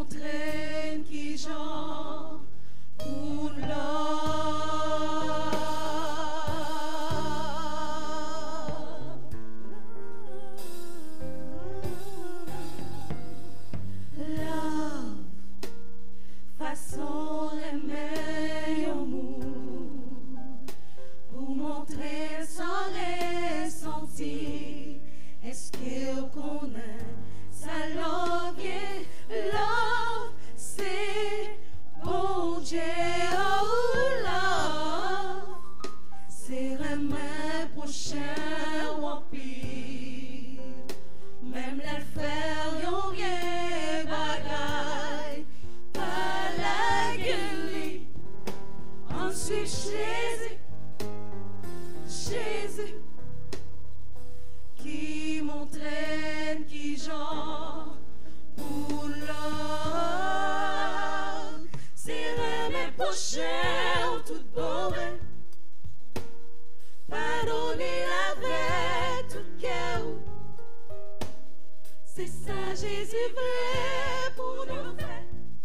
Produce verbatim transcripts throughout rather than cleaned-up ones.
montraient qui j'en pour love, façon aimer un mot pour montrer sans ressentir. Est-ce qu'il connaît sa love? Yeah, love, c'est bon Dieu. Oh, love, c'est remède prochain ou pire. Même les faire y'ont rien bagaille. Pas la gueule. Ensuite, Jésus, Jésus, qui m'entraîne, qui genre pour l'homme. C'est mes prochains, tout beau. Pardonner avec tout cœur. C'est ça, Jésus vrai pour nous faire.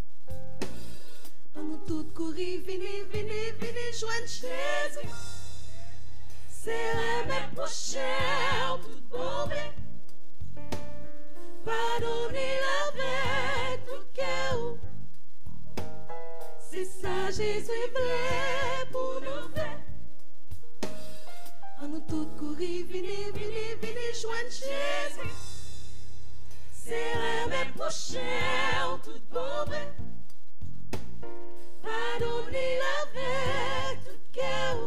On nous tous courir, venez, venez, venez, joindre Jésus. C'est mes prochains, tout beau. Pardonner avec tout cœur. C'est ça, Jésus vrai pour nous faire. On nous tous courir, venez, venez, venez, joindre Jésus. C'est mes prochains, tout beau. Pardonner avec tout cœur.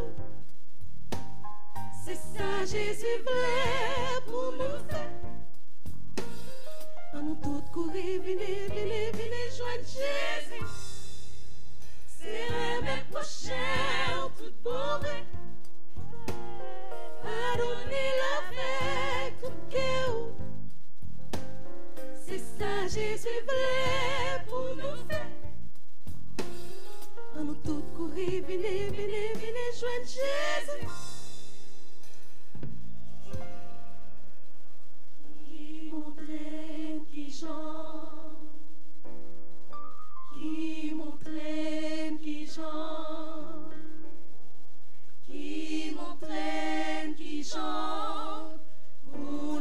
C'est ça, Jésus vrai pour nous faire. On nous tous courir, venez, venez, venez, joindre Jésus. C'est mes prochains, tout beau. Pardonner avec tout cœur. C'est ça, Jésus vrai pour nous faire. On nous tous courir, venez, venez, venez, joindre Jésus. Qui m'entraîne, qui chante, qui m'entraîne, qui chante, qui m'entraîne, qui chante, pour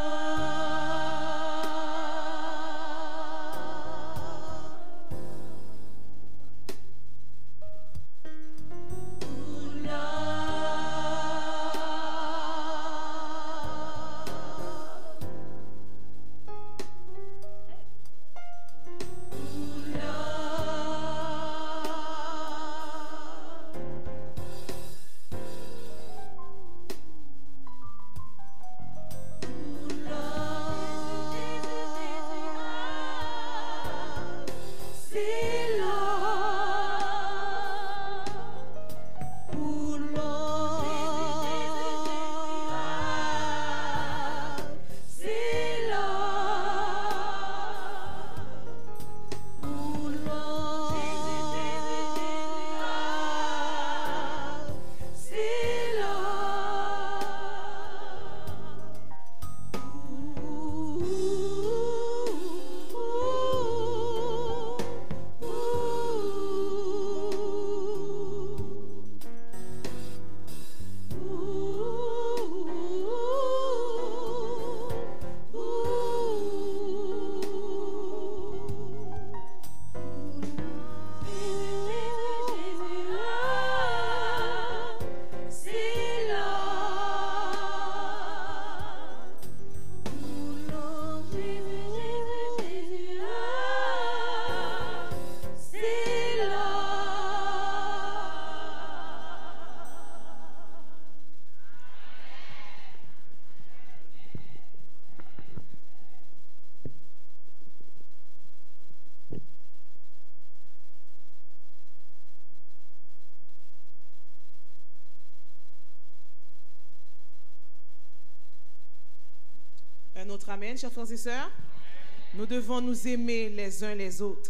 Un autre amen, chers frères et sœurs. Nous devons nous aimer les uns les autres.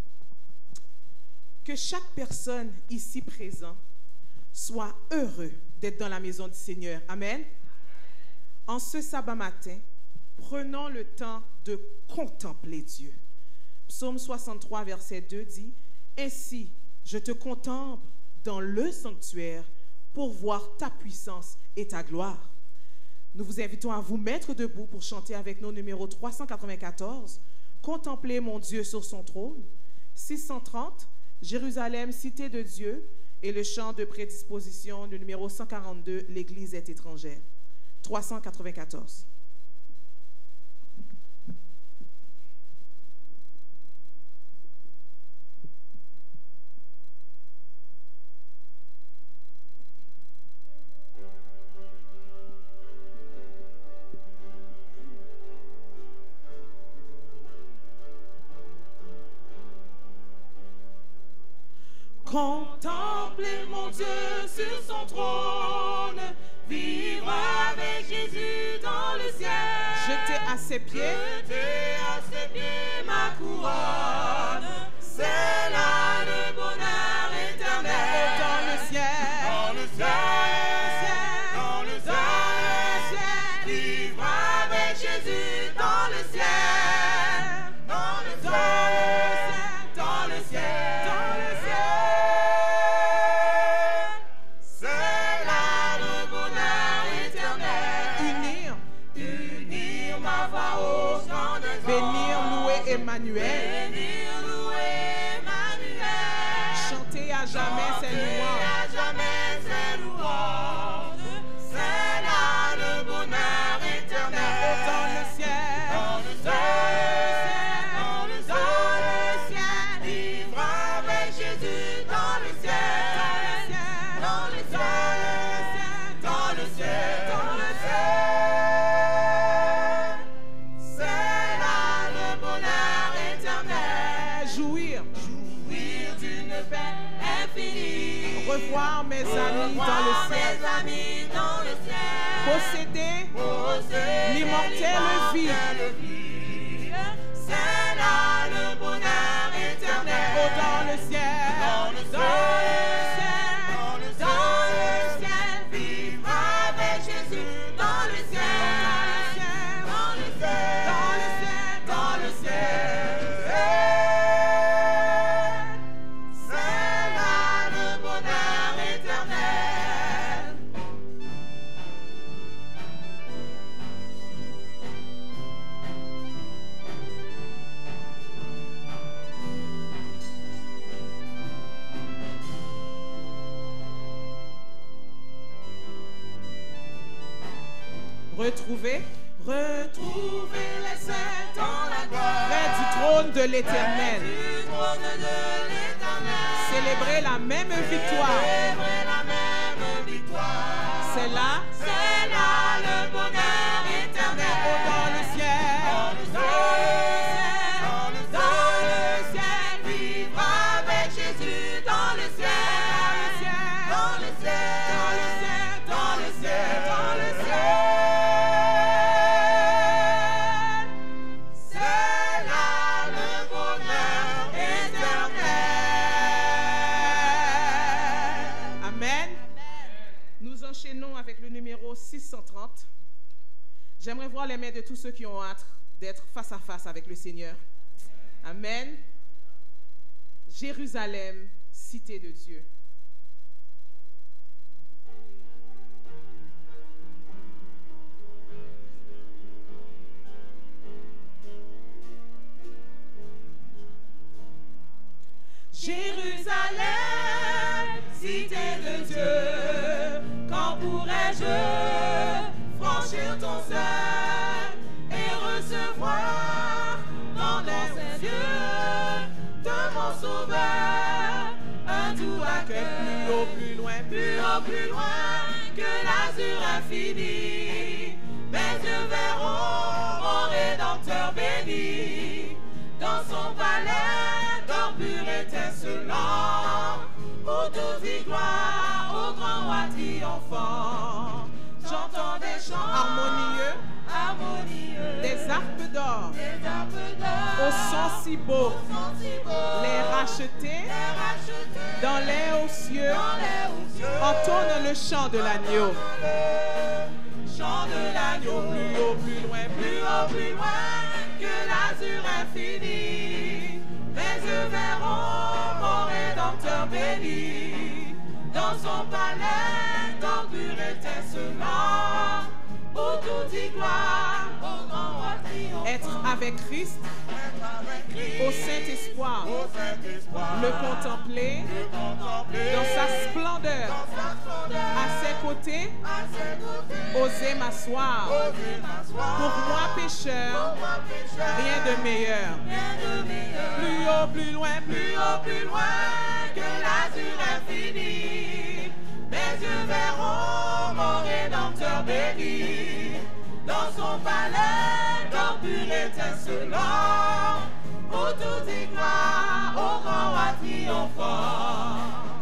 Que chaque personne ici présente soit heureux d'être dans la maison du Seigneur. Amen. En ce sabbat matin, prenons le temps de contempler Dieu. Psaume soixante-trois, verset deux dit, « Ainsi, je te contemple dans le sanctuaire pour voir ta puissance et ta gloire. » Nous vous invitons à vous mettre debout pour chanter avec nos numéros trois cent quatre-vingt-quatorze, « Contempler mon Dieu sur son trône », six cent trente, « Jérusalem, cité de Dieu », et le chant de prédisposition, le numéro cent quarante-deux, « L'Église est étrangère », trois cent quatre-vingt-quatorze. Contempler mon Dieu sur son trône, vivre avec Jésus dans le ciel. Jeter à ses pieds, jeter à ses pieds ma couronne, c'est là le bonheur éternel. Dans le ciel, dans le ciel, dans le ciel, vivre avec Jésus dans le ciel, dans le ciel, dans le ciel, dans le ciel. Bénir, louer Emmanuel. Bénir, louer Emmanuel. Chanter à jamais ses louanges. à jamais ses louanges. C'est là le bonheur éternel. Dans le ciel, dans le ciel, dans le ciel, vivre avec Jésus dans le ciel, dans le ciel, dans le ciel, dans le ciel. Revoir mes amis dans le ciel, amis dans le ciel. Posséder, posséder l'immortelle vie. vie. C'est là le bonheur éternel. Oh, dans le ciel, dans le ciel, dans le ciel, dans le ciel, vivre avec Jésus dans le ciel, dans le ciel, dans le ciel, dans le ciel. Retrouver, retrouver les saints dans la gloire, près du trône de l'Éternel. Célébrer la même victoire. Célébrer la même victoire. C'est là, c'est là le bonheur éternel. Oh, dans le ciel, dans le ciel, dans le ciel, dans le ciel, vivre avec Jésus dans le ciel, dans le ciel, dans le ciel, dans le ciel, dans le ciel. Avec le numéro six cent trente, j'aimerais voir les mains de tous ceux qui ont hâte d'être face à face avec le Seigneur. Amen. Jérusalem, cité de Dieu. Jérusalem, cité de Dieu, quand pourrais-je franchir ton seuil et recevoir dans les cieux de mon Sauveur un doux accueil plus haut, plus loin, plus haut, plus loin que l'azur infini. Mes yeux verront mon Rédempteur béni dans son palais d'or pur étincelant, où tout dit gloire au grand roi triomphant. J'entends des chants harmonieux, harmonieux, des harpes d'or, des harpes d'or, au son si beaux, les rachetés dans les hauts cieux, entonne le chant de l'agneau. Chant de l'agneau, Plus haut, plus loin, plus haut, plus loin que l'azur infini. Mes yeux verront mon Rédempteur béni dans son palais d'ordure étincelant, où tout dit gloire au grand roi triomphant. être avec Christ, au Saint-Espoir, le contempler dans sa splendeur, à ses côtés, oser m'asseoir. Pour moi pécheur, rien de meilleur. Plus haut, plus loin, plus haut, plus loin que l'azur infini. Mes yeux verront mon Rédempteur béni dans son palais d'ordure étincelant, où tout dit gloire au grand roi triomphant.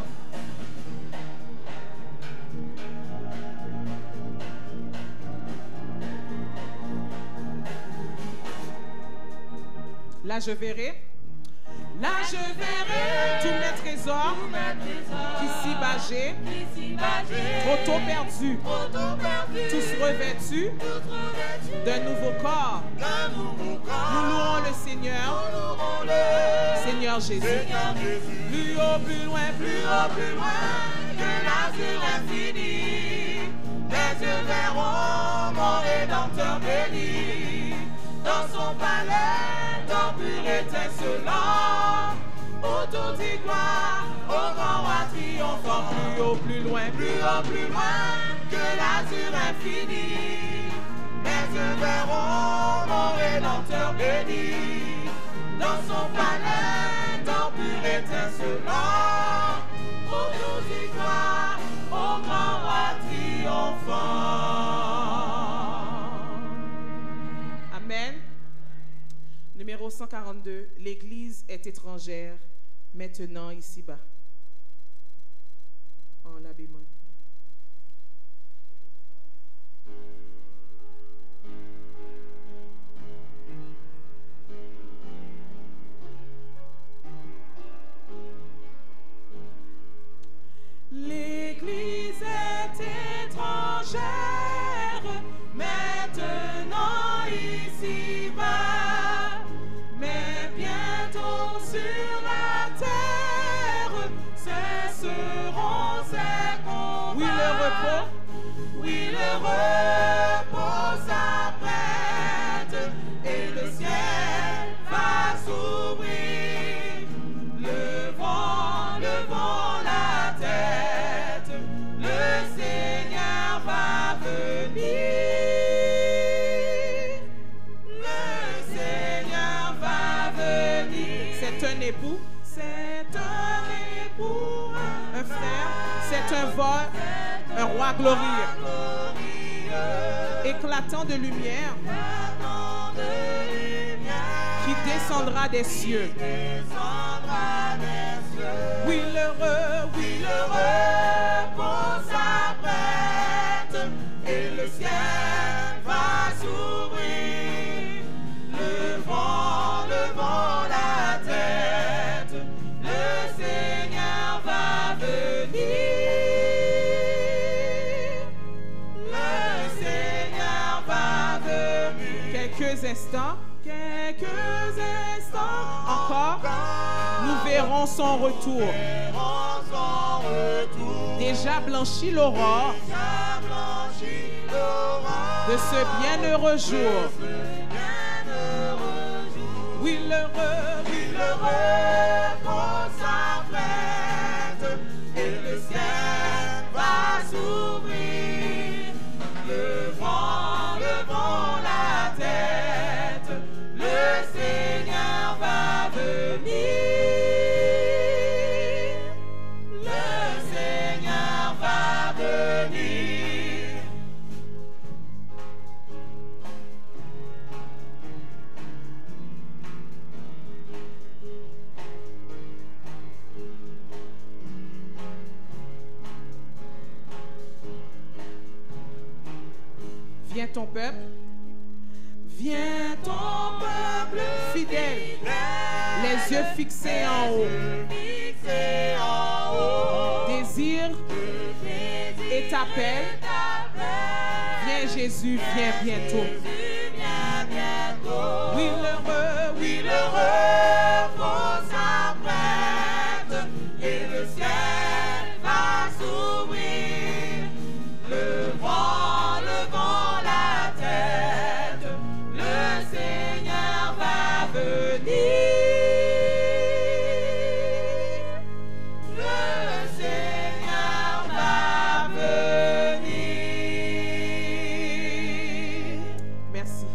Là je verrai, là je verrai tous mes trésors, tous mes trésors qu'ici bagés, qu'ici bagés, trop tôt perdus, trop tôt perdus, tous revêtus tous revêtus d'un nouveau corps. d'un nouveau corps. Nous louons le Seigneur, Nous louons le Seigneur Jésus. Seigneur Jésus. Plus haut, plus loin, plus Plus haut, plus loin que l'azur infini. Mes yeux verront mon Rédempteur béni dans son palais d'ordure étincelant, où tout dit gloire au grand roi triomphant. plus haut, plus loin, Plus haut, plus loin que l'azur infini. Mes yeux verront mon Rédempteur béni dans son palais d'ordure étincelant, où tout dit gloire au grand roi triomphant. Amen. Numéro cent quarante-deux. L'Église est étrangère, maintenant ici-bas. En la bémol. L'Église est étrangère, maintenant ici-bas, mais bientôt sur la terre cesseront ses combats. Oui, le repos. Oui, le repos s'apprête et le ciel va s'ouvrir. Le vent, le vent, la tête, le Seigneur va venir. Le Seigneur va venir. C'est un époux, C'est un époux, un frère, c'est un vol, un roi glorieux, glorieux, éclatant de lumière, éclatant de lumière, qui descendra des cieux. descendra des cieux. Oui, l'heureux, oui, Oui, le repos s'apprête et le ciel va s'ouvrir. Le vent, le vent, la tête, le Seigneur va venir. Le Seigneur va venir. quelques instants, Quelques instants encore, nous verrons son retour. verrons son retour. Déjà blanchi l'aurore Déjà blanchi l'aurore de ce bienheureux jour. ce bienheureux jour. Oui, l'heureux, Oui, le repos s'apprête et le ciel va s'ouvrir. Le vent, le vent, la tête, le Seigneur va venir. Le Seigneur va venir. viens ton peuple, Viens ton peuple fidèle, fidèle. Les yeux fixés en haut. Fixés en haut. Désir et t'appelle. Viens Jésus, viens bientôt. Jésus vient bientôt. Oui, l'heureux, oui, L'heureux faut s'apprête et le ciel va s'ouvrir. Le vent levant la tête, le Seigneur va venir. Le Seigneur va venir. Merci.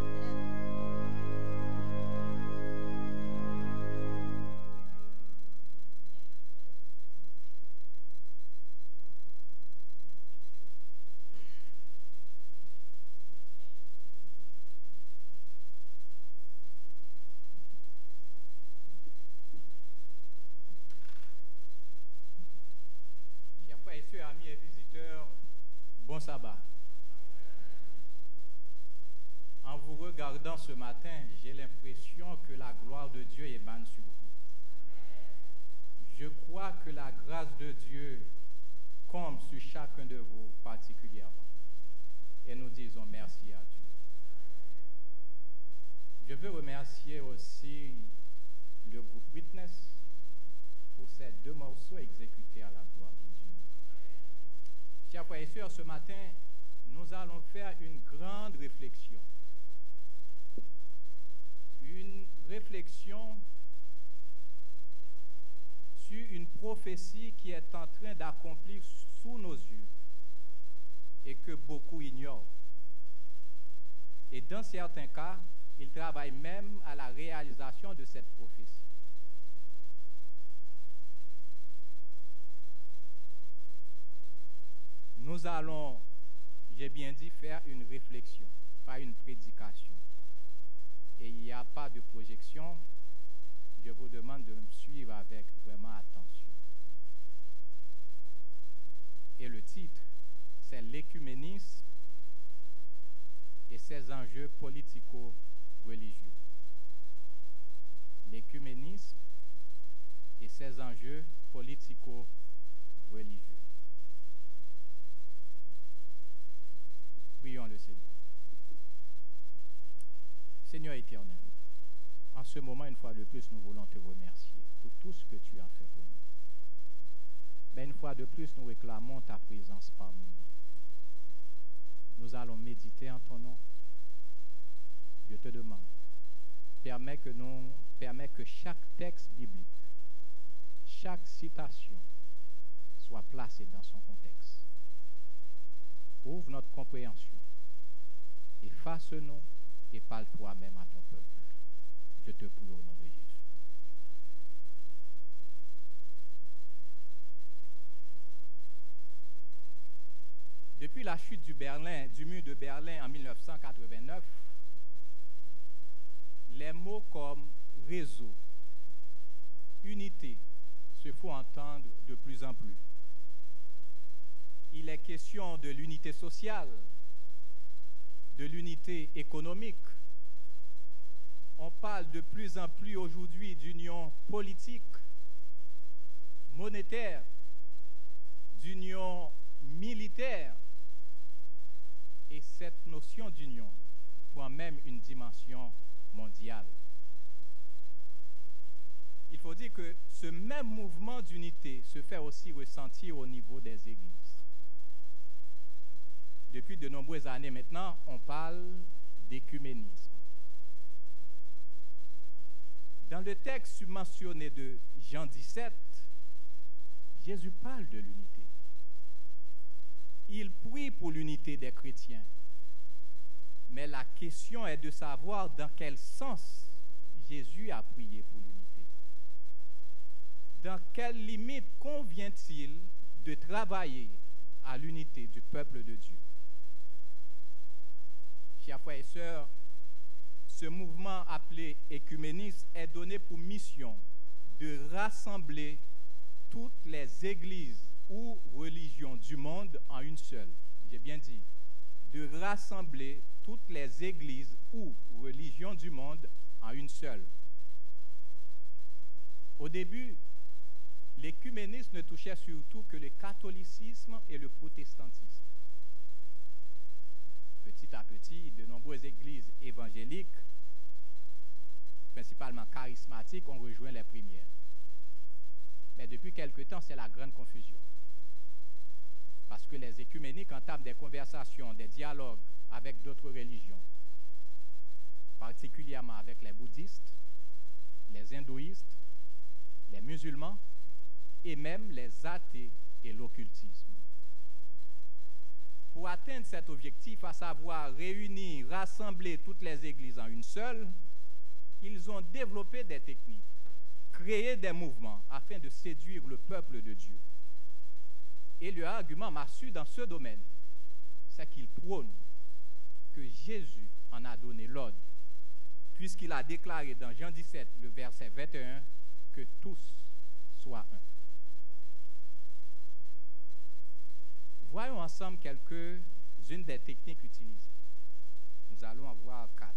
Chers frères et sœurs, amis et visiteurs, bon sabbat. En vous regardant ce matin, j'ai l'impression que la gloire de Dieu émane sur vous. Je crois que la grâce de Dieu comble sur chacun de vous particulièrement. Et nous disons merci à Dieu. Je veux remercier aussi le groupe Witness pour ces deux morceaux exécutés à la gloire de Dieu. Chers frères et sœurs, ce matin, nous allons faire une grande réflexion. Une réflexion sur une prophétie qui est en train d'accomplir sous nos yeux et que beaucoup ignorent. Et dans certains cas, ils travaillent même à la réalisation de cette prophétie. Nous allons, j'ai bien dit, faire une réflexion, pas une prédication. Et il n'y a pas de projection. Je vous demande de me suivre avec vraiment attention. Et le titre, c'est l'écuménisme et ses enjeux politico-religieux. L'écuménisme et ses enjeux politico-religieux. Prions le Seigneur. Seigneur éternel, en ce moment, une fois de plus, nous voulons te remercier pour tout ce que tu as fait pour nous. Mais une fois de plus, nous réclamons ta présence parmi nous. Nous allons méditer en ton nom. Je te demande, permets que, nous, permets que chaque texte biblique, chaque citation soit placée dans son contexte. Ouvre notre compréhension. Efface-nous et parle toi-même à ton peuple. Je te prie au nom de Jésus. Depuis la chute du, Berlin, du mur de Berlin en mille neuf cent quatre-vingt-neuf, les mots comme réseau, unité se font entendre de plus en plus. Il est question de l'unité sociale, de l'unité économique. On parle de plus en plus aujourd'hui d'union politique, monétaire, d'union militaire. Et cette notion d'union prend même une dimension mondiale. Il faut dire que ce même mouvement d'unité se fait aussi ressentir au niveau des églises. Depuis de nombreuses années maintenant, on parle d'écuménisme. Dans le texte mentionné de Jean dix-sept, Jésus parle de l'unité. Il prie pour l'unité des chrétiens. Mais la question est de savoir dans quel sens Jésus a prié pour l'unité. Dans quelle limite convient-il de travailler à l'unité du peuple de Dieu? Chers frères et sœurs, ce mouvement appelé écuménisme est donné pour mission de rassembler toutes les églises ou religions du monde en une seule. J'ai bien dit, de rassembler toutes les églises ou religions du monde en une seule. Au début, l'écuménisme ne touchait surtout que le catholicisme et le protestantisme. Petit à petit, de nombreuses églises évangéliques, principalement charismatiques, ont rejoint les premières. Mais depuis quelque temps, c'est la grande confusion. Parce que les écuméniques entament des conversations, des dialogues avec d'autres religions, particulièrement avec les bouddhistes, les hindouistes, les musulmans et même les athées et l'occultisme. Pour atteindre cet objectif, à savoir réunir, rassembler toutes les églises en une seule, ils ont développé des techniques, créé des mouvements afin de séduire le peuple de Dieu. Et le argument massue dans ce domaine, c'est qu'ils prônent que Jésus en a donné l'ordre, puisqu'il a déclaré dans Jean dix-sept, le verset vingt et un, que tous soient un. Voyons ensemble quelques-unes des techniques utilisées. Nous allons en voir quatre.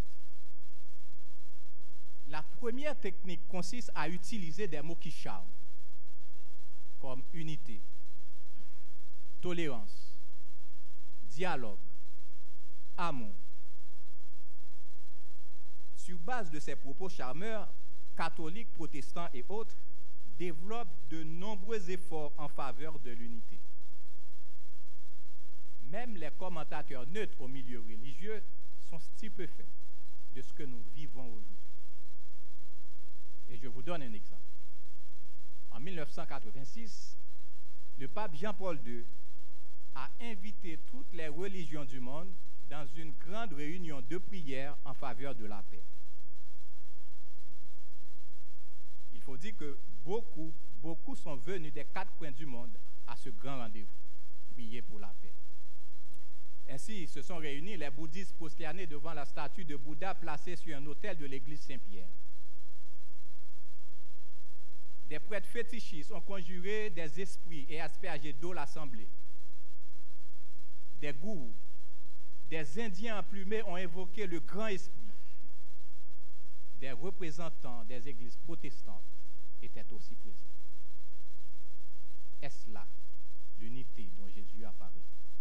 La première technique consiste à utiliser des mots qui charment, comme unité, tolérance, dialogue, amour. Sur base de ces propos charmeurs, catholiques, protestants et autres développent de nombreux efforts en faveur de l'unité. Même les commentateurs neutres au milieu religieux sont stupéfaits de ce que nous vivons aujourd'hui. Et je vous donne un exemple. En mille neuf cent quatre-vingt-six, le pape Jean-Paul deux a invité toutes les religions du monde dans une grande réunion de prière en faveur de la paix. Il faut dire que beaucoup, beaucoup sont venus des quatre coins du monde à ce grand rendez-vous, prier pour la paix. Ainsi, se sont réunis les bouddhistes prosternés devant la statue de Bouddha placée sur un autel de l'église Saint-Pierre. Des prêtres fétichistes ont conjuré des esprits et aspergé d'eau l'assemblée. Des gourous, des Indiens emplumés ont invoqué le grand esprit. Des représentants des églises protestantes étaient aussi présents. Est-ce là l'unité dont Jésus a parlé?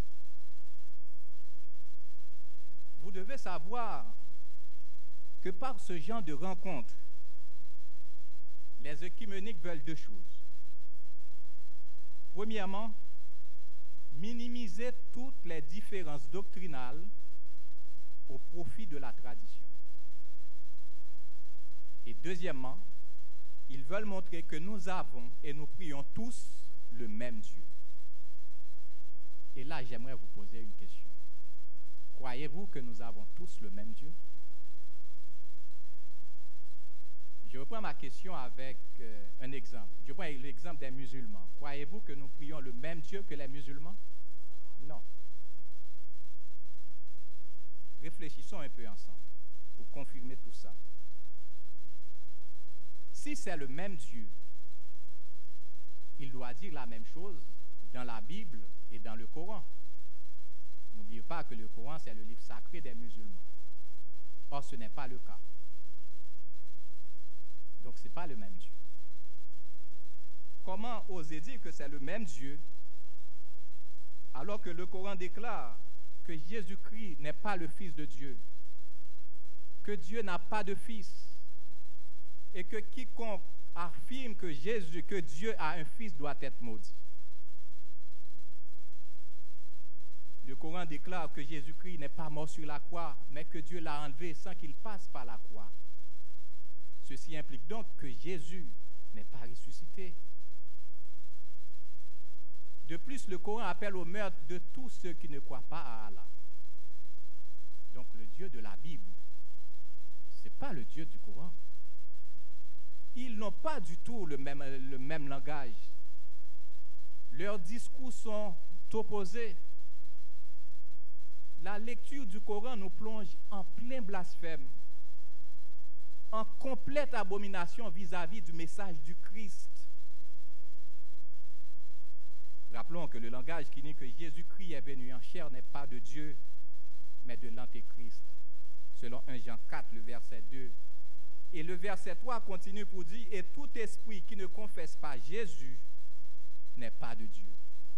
Vous devez savoir que par ce genre de rencontre, les œcuméniques veulent deux choses. Premièrement, minimiser toutes les différences doctrinales au profit de la tradition. Et deuxièmement, ils veulent montrer que nous avons et nous prions tous le même Dieu. Et là, j'aimerais vous poser une question. Croyez-vous que nous avons tous le même Dieu? Je reprends ma question avec euh, un exemple. Je prends l'exemple des musulmans. Croyez-vous que nous prions le même Dieu que les musulmans? Non. Réfléchissons un peu ensemble pour confirmer tout ça. Si c'est le même Dieu, il doit dire la même chose dans la Bible et dans le Coran. N'oubliez pas que le Coran, c'est le livre sacré des musulmans. Or, ce n'est pas le cas. Donc, ce n'est pas le même Dieu. Comment oser dire que c'est le même Dieu alors que le Coran déclare que Jésus-Christ n'est pas le Fils de Dieu, que Dieu n'a pas de Fils, et que quiconque affirme que Jésus, que Dieu a un Fils doit être maudit. Le Coran déclare que Jésus-Christ n'est pas mort sur la croix, mais que Dieu l'a enlevé sans qu'il passe par la croix. Ceci implique donc que Jésus n'est pas ressuscité. De plus, le Coran appelle au meurtre de tous ceux qui ne croient pas à Allah. Donc le Dieu de la Bible, ce n'est pas le Dieu du Coran. Ils n'ont pas du tout le même, le même langage. Leurs discours sont opposés. La lecture du Coran nous plonge en plein blasphème, en complète abomination vis-à-vis du message du Christ. Rappelons que le langage qui dit que Jésus-Christ est venu en chair n'est pas de Dieu, mais de l'Antéchrist. Selon premier Jean quatre, le verset deux, Et le verset trois continue pour dire, et tout esprit qui ne confesse pas Jésus n'est pas de Dieu.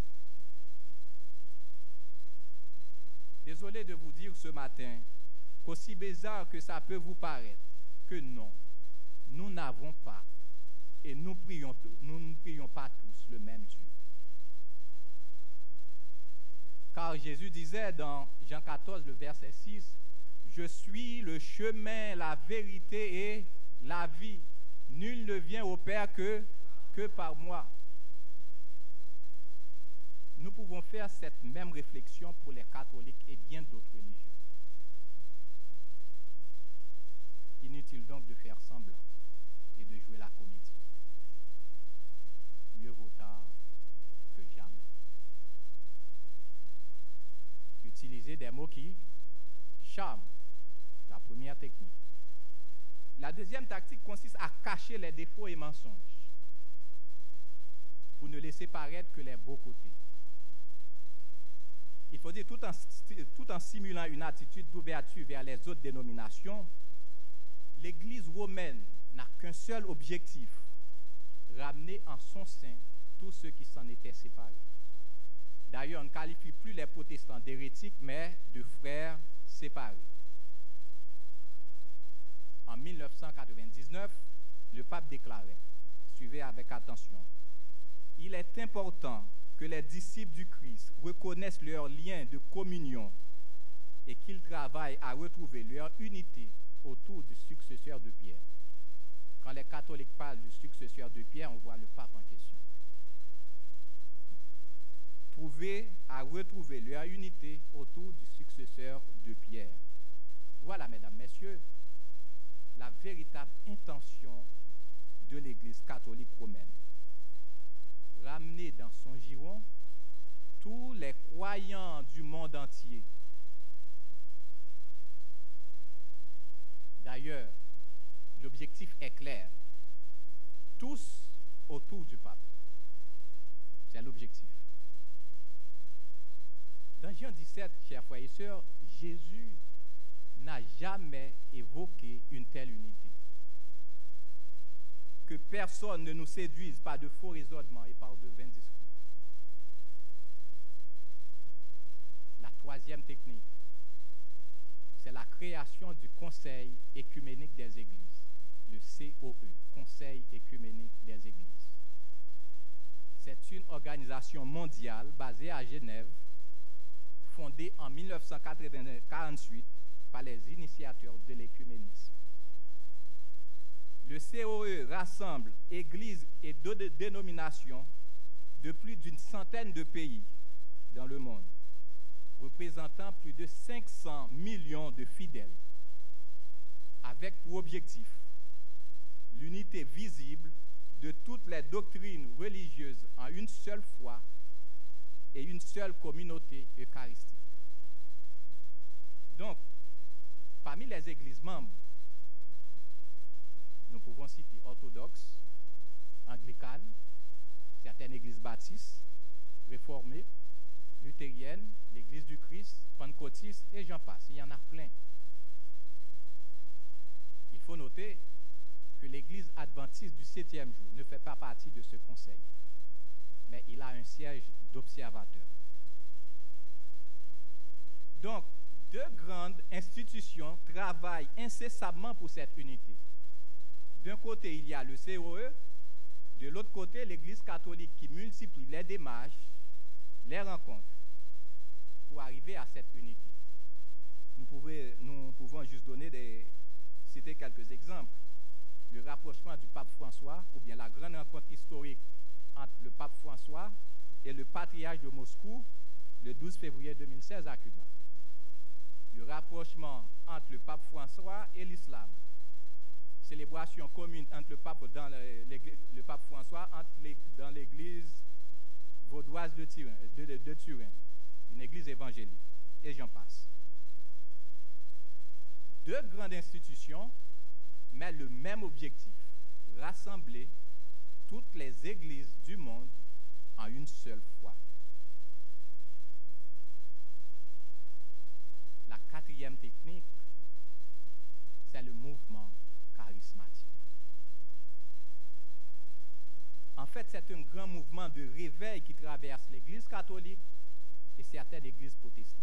Désolé de vous dire ce matin qu'aussi bizarre que ça peut vous paraître, que non, nous n'avons pas et nous prions, nous ne prions pas tous le même Dieu. Car Jésus disait dans Jean quatorze, le verset six, « Je suis le chemin, la vérité et la vie. Nul ne vient au Père que, que par moi. » Nous pouvons faire cette même réflexion pour les catholiques et bien d'autres religions. Inutile donc de faire semblant et de jouer la comédie. Mieux vaut tard que jamais. Utiliser des mots qui charment, la première technique. La deuxième tactique consiste à cacher les défauts et mensonges pour ne laisser paraître que les beaux côtés. Il faut dire, tout en, tout en simulant une attitude d'ouverture vers les autres dénominations, l'Église romaine n'a qu'un seul objectif, ramener en son sein tous ceux qui s'en étaient séparés. D'ailleurs, on ne qualifie plus les protestants d'hérétiques, mais de frères séparés. En mille neuf cent quatre-vingt-dix-neuf, le pape déclarait, suivez avec attention, « Il est important que les disciples du Christ reconnaissent leur lien de communion et qu'ils travaillent à retrouver leur unité autour du successeur de Pierre. » Quand les catholiques parlent du successeur de Pierre, on voit le pape en question. Trouver à retrouver leur unité autour du successeur de Pierre. Voilà, mesdames, messieurs, la véritable intention de l'Église catholique romaine. Ramener dans son giron tous les croyants du monde entier. D'ailleurs, l'objectif est clair. Tous autour du pape. C'est l'objectif. Dans Jean dix-sept, chers frères et sœurs, Jésus n'a jamais évoqué une telle unité. Que personne ne nous séduise par de faux raisonnements et par de vains discours. La troisième technique, c'est la création du Conseil écuménique des Églises, le C O E, Conseil écuménique des Églises. C'est une organisation mondiale basée à Genève, fondée en mille neuf cent quarante-huit par les initiateurs de l'écuménisme. Le C O E rassemble églises et d'autres dénominations de plus d'une centaine de pays dans le monde, représentant plus de cinq cents millions de fidèles, avec pour objectif l'unité visible de toutes les doctrines religieuses en une seule foi et une seule communauté eucharistique. Donc, parmi les églises membres, nous pouvons citer orthodoxes, anglicanes, certaines églises baptistes, réformées, luthériennes, l'église du Christ, pentecôtistes, et j'en passe. Il y en a plein. Il faut noter que l'église adventiste du septième jour ne fait pas partie de ce conseil, mais il a un siège d'observateur. Donc, deux grandes institutions travaillent incessamment pour cette unité. D'un côté, il y a le C O E, de l'autre côté, l'Église catholique qui multiplie les démarches, les rencontres, pour arriver à cette unité. Nous pouvons, nous pouvons juste donner des, citer quelques exemples. Le rapprochement du pape François, ou bien la grande rencontre historique entre le pape François et le patriarche de Moscou, le douze février deux mille seize à Cuba. Le rapprochement entre le pape François et l'islam. Célébration commune entre le pape, dans le, le pape François entre les, dans l'église vaudoise de Turin, de, de, de Turin, une église évangélique, et j'en passe. Deux grandes institutions, mais le même objectif, rassembler toutes les églises du monde en une seule foi. La quatrième technique, c'est le mouvement charismatique. En fait, c'est un grand mouvement de réveil qui traverse l'Église catholique et certaines églises protestantes.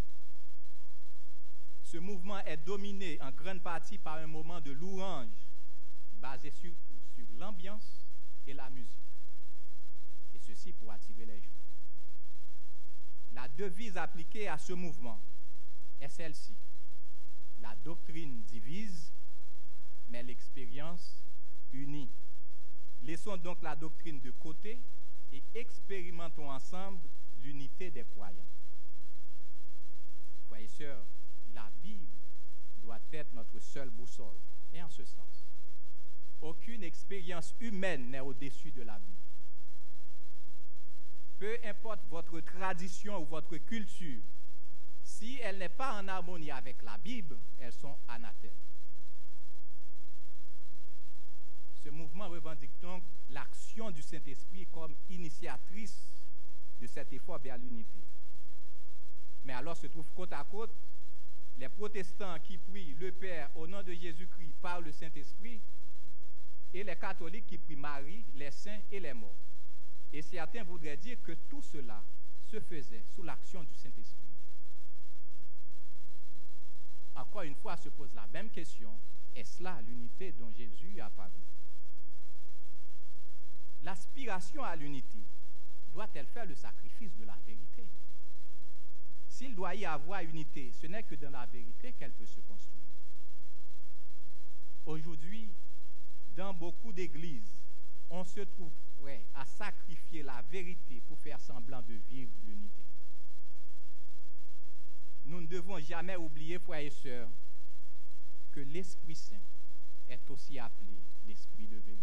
Ce mouvement est dominé en grande partie par un moment de louange basé surtout sur l'ambiance et la musique. Et ceci pour attirer les gens. La devise appliquée à ce mouvement est celle-ci. La doctrine divise, mais l'expérience unit. Laissons donc la doctrine de côté et expérimentons ensemble l'unité des croyants. Frères et sœurs, la Bible doit être notre seule boussole. Et en ce sens, aucune expérience humaine n'est au-dessus de la Bible. Peu importe votre tradition ou votre culture, si elle n'est pas en harmonie avec la Bible, elles sont anathèmes. Ce mouvement revendique donc l'action du Saint-Esprit comme initiatrice de cet effort vers l'unité. Mais alors se trouvent côte à côte les protestants qui prient le Père au nom de Jésus-Christ par le Saint-Esprit et les catholiques qui prient Marie, les saints et les morts. Et certains voudraient dire que tout cela se faisait sous l'action du Saint-Esprit. Encore une fois se pose la même question, est-ce là l'unité dont Jésus a parlé? L'aspiration à l'unité doit-elle faire le sacrifice de la vérité? S'il doit y avoir unité, ce n'est que dans la vérité qu'elle peut se construire. Aujourd'hui, dans beaucoup d'églises, on se trouve prêt à sacrifier la vérité pour faire semblant de vivre l'unité. Nous ne devons jamais oublier, frères et sœurs, que l'Esprit Saint est aussi appelé l'Esprit de vérité.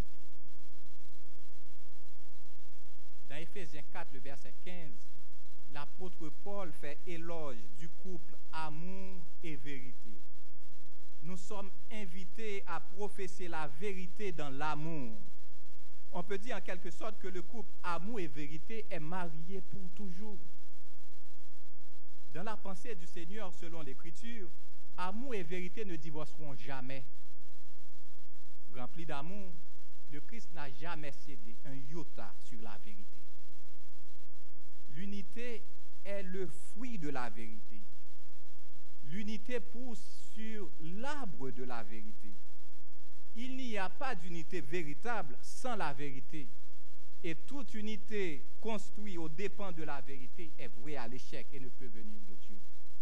Dans Éphésiens quatre, le verset quinze, l'apôtre Paul fait éloge du couple amour et vérité. Nous sommes invités à professer la vérité dans l'amour. On peut dire en quelque sorte que le couple amour et vérité est marié pour toujours. Dans la pensée du Seigneur, selon l'Écriture, amour et vérité ne divorceront jamais. Rempli d'amour, le Christ n'a jamais cédé un iota sur la vérité. L'unité est le fruit de la vérité. L'unité pousse sur l'arbre de la vérité. Il n'y a pas d'unité véritable sans la vérité. Et toute unité construite aux dépens de la vérité est vouée à l'échec et ne peut venir de Dieu.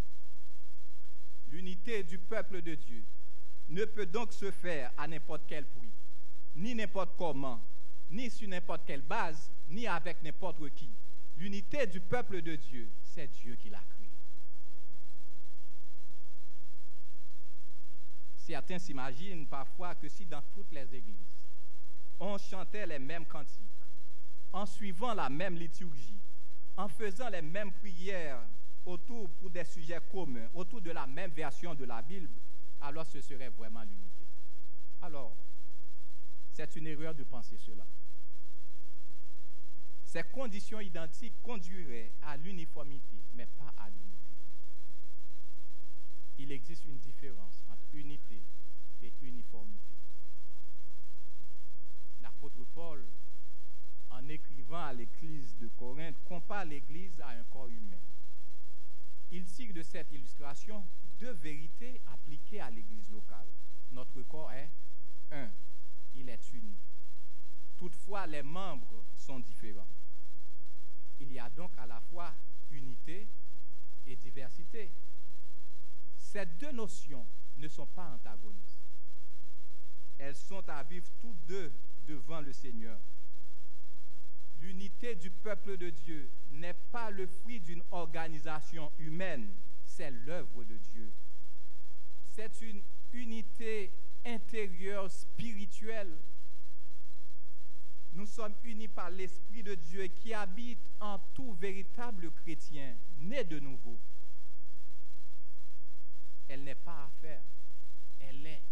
L'unité du peuple de Dieu ne peut donc se faire à n'importe quel prix, ni n'importe comment, ni sur n'importe quelle base, ni avec n'importe qui. L'unité du peuple de Dieu, c'est Dieu qui l'a créée. Certains s'imaginent parfois que si dans toutes les églises, on chantait les mêmes cantiques, en suivant la même liturgie, en faisant les mêmes prières autour pour des sujets communs, autour de la même version de la Bible, alors ce serait vraiment l'unité. Alors, c'est une erreur de penser cela. Ces conditions identiques conduiraient à l'uniformité, mais pas à l'unité. Il existe une différence entre unité et uniformité. L'apôtre Paul, en écrivant à l'église de Corinthe, compare l'église à un corps humain. Il tire de cette illustration deux vérités appliquées à l'église locale. Notre corps est un, il est uni. Toutefois, les membres sont différents. Il y a donc à la fois unité et diversité. Ces deux notions ne sont pas antagonistes. Elles sont à vivre toutes deux devant le Seigneur. L'unité du peuple de Dieu n'est pas le fruit d'une organisation humaine, c'est l'œuvre de Dieu. C'est une unité intérieure spirituelle. Nous sommes unis par l'Esprit de Dieu qui habite en tout véritable chrétien, né de nouveau. Elle n'est pas à faire, elle est.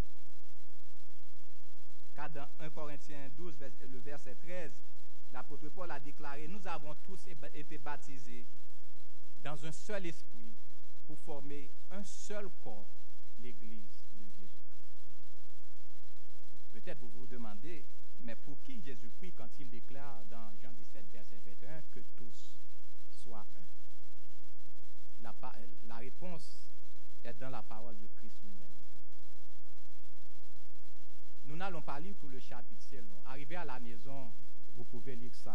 Car dans un Corinthiens douze, le verset treize, l'apôtre Paul a déclaré, nous avons tous été baptisés dans un seul esprit pour former un seul corps, l'Église de Jésus-Christ. Peut-être vous vous demandez, mais pour qui Jésus prie quand il déclare dans Jean dix-sept, verset vingt et un, que tous soient un? La, la réponse est dans la parole de Christ lui-même. Nous n'allons pas lire tout le chapitre, c'est long. Arrivé à la maison, vous pouvez lire ça.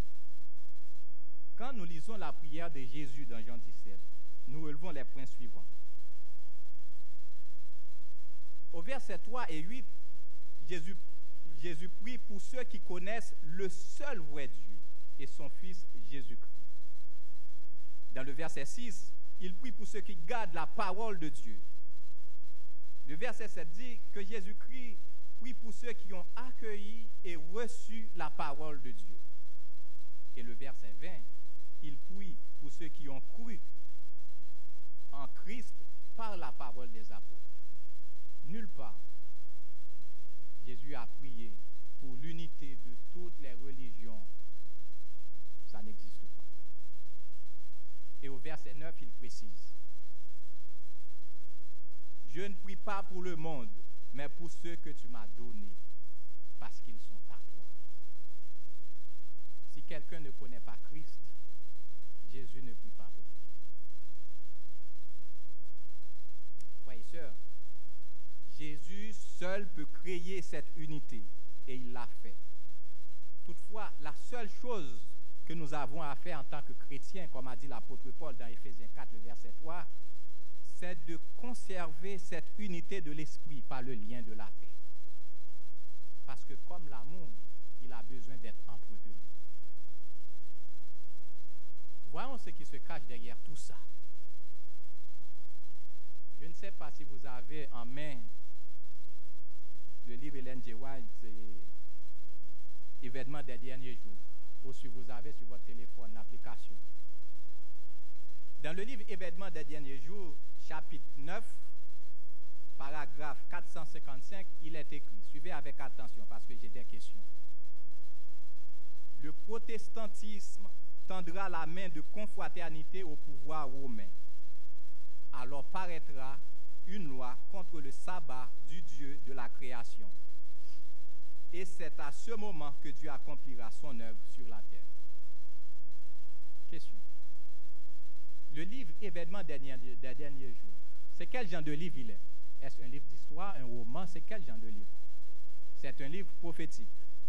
Quand nous lisons la prière de Jésus dans Jean dix-sept, nous relevons les points suivants. Au verset trois et huit, Jésus, Jésus prie pour ceux qui connaissent le seul vrai Dieu et son Fils Jésus-Christ. Dans le verset six, il prie pour ceux qui gardent la parole de Dieu. Le verset sept dit que Jésus-Christ prie pour ceux qui ont accueilli et reçu la parole de Dieu. Et le verset vingt, il prie pour ceux qui ont cru en Christ par la parole des apôtres. Nulle part, Jésus a prié pour l'unité de toutes les religions. Ça n'existe pas. Et au verset neuf, il précise: je ne prie pas pour le monde, mais pour ceux que tu m'as donnés, parce qu'ils sont à toi. Si quelqu'un ne connaît pas Christ, Jésus ne prie pas pour lui. Frères et sœurs, Jésus seul peut créer cette unité, et il l'a fait. Toutefois, la seule chose que nous avons à faire en tant que chrétiens, comme a dit l'apôtre Paul dans Éphésiens quatre, le verset trois, c'est de conserver cette unité de l'esprit par le lien de la paix. Parce que comme l'amour, il a besoin d'être entretenu. Voyons ce qui se cache derrière tout ça. Je ne sais pas si vous avez en main le livre Ellen G. White, événements des derniers jours, ou si vous avez sur votre téléphone l'application. Dans le livre Événements des derniers jours, chapitre neuf, paragraphe quatre cent cinquante-cinq, il est écrit, suivez avec attention parce que j'ai des questions. Le protestantisme tendra la main de confraternité au pouvoir romain. Alors paraîtra une loi contre le sabbat du Dieu de la création. Et c'est à ce moment que Dieu accomplira son œuvre sur la terre. Question. Le livre Événements des derniers, des derniers jours, c'est quel genre de livre il est? Est-ce un livre d'histoire, un roman? C'est quel genre de livre? C'est un livre prophétique.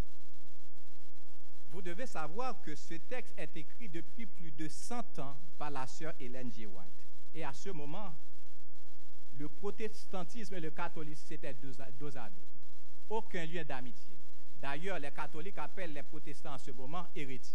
Vous devez savoir que ce texte est écrit depuis plus de cent ans par la sœur Ellen G. White. Et à ce moment, le protestantisme et le catholicisme c'était dos à dos. Aucun lien d'amitié. D'ailleurs, les catholiques appellent les protestants en ce moment hérétiques.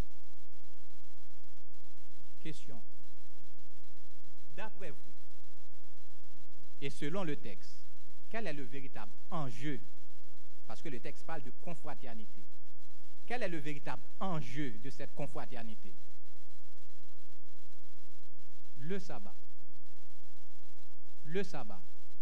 Question. D'après vous, et selon le texte, quel est le véritable enjeu? Parce que le texte parle de confraternité. Quel est le véritable enjeu de cette confraternité? Le sabbat. Le sabbat.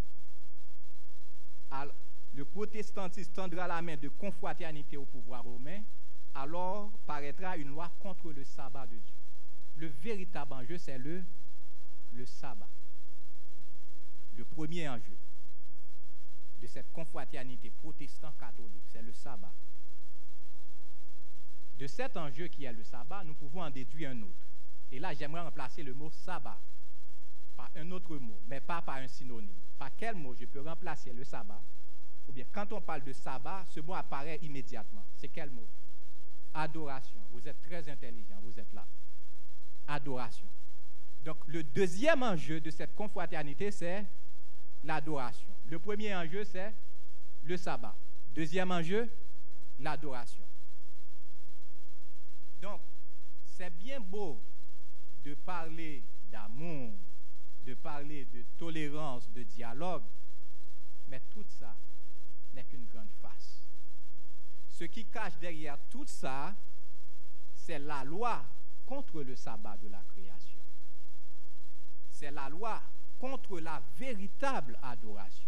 Alors, le protestantisme tendra la main de confraternité au pouvoir romain, alors paraîtra une loi contre le sabbat de Dieu. Le véritable enjeu, c'est le, le sabbat. Le premier enjeu de cette confraternité protestant-catholique, c'est le sabbat. De cet enjeu qui est le sabbat, nous pouvons en déduire un autre. Et là, j'aimerais remplacer le mot sabbat par un autre mot, mais pas par un synonyme. Par quel mot je peux remplacer le sabbat? Ou bien, quand on parle de sabbat, ce mot apparaît immédiatement. C'est quel mot? Adoration. Vous êtes très intelligent, vous êtes là. Adoration. Donc, le deuxième enjeu de cette confraternité, c'est l'adoration. Le premier enjeu, c'est le sabbat. Deuxième enjeu, l'adoration. Donc, c'est bien beau de parler d'amour, de parler de tolérance, de dialogue, mais tout ça n'est qu'une grande farce. Ce qui cache derrière tout ça, c'est la loi contre le sabbat de la création. C'est la loi contre la véritable adoration.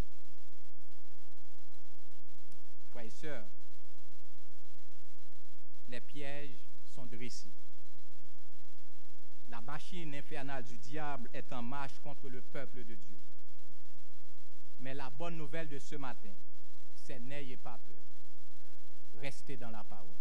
Frères et sœurs, les pièges sont dressés. La machine infernale du diable est en marche contre le peuple de Dieu. Mais la bonne nouvelle de ce matin, c'est n'ayez pas peur. Restez dans la parole.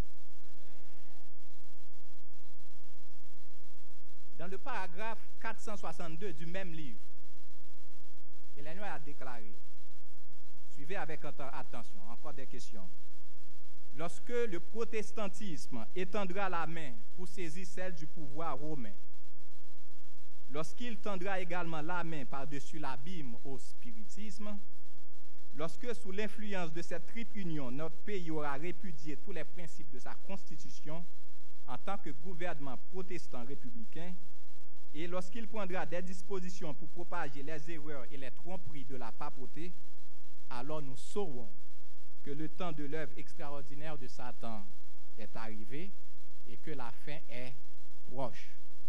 Dans le paragraphe quatre cent soixante-deux du même livre, Ellen White a déclaré, suivez avec attention, encore des questions. Lorsque le protestantisme étendra la main pour saisir celle du pouvoir romain, lorsqu'il tendra également la main par-dessus l'abîme au spiritisme, lorsque sous l'influence de cette triple union, notre pays aura répudié tous les principes de sa constitution en tant que gouvernement protestant républicain, et lorsqu'il prendra des dispositions pour propager les erreurs et les tromperies de la papauté, alors nous saurons que le temps de l'œuvre extraordinaire de Satan est arrivé et que la fin est proche.